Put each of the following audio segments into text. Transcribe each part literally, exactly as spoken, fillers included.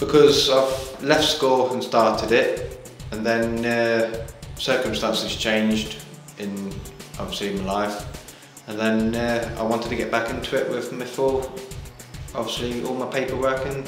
Because I've left school and started it, and then uh, circumstances changed in obviously in my life, and then uh, I wanted to get back into it with my full, obviously all my paperwork and.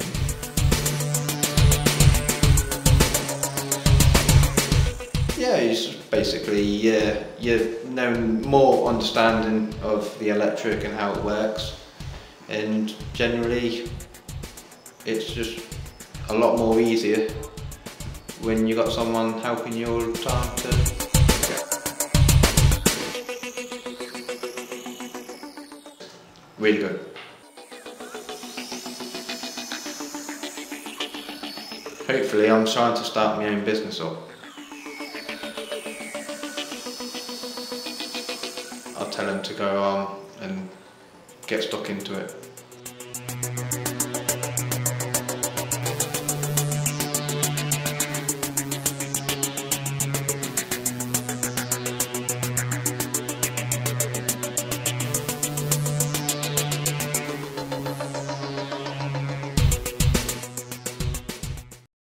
Yeah, it's basically uh, you know more understanding of the electric and how it works, and generally it's just a lot more easier when you got someone helping you all the time to. Really good. Hopefully I'm trying to start my own business up. I'll tell them to go on and get stuck into it.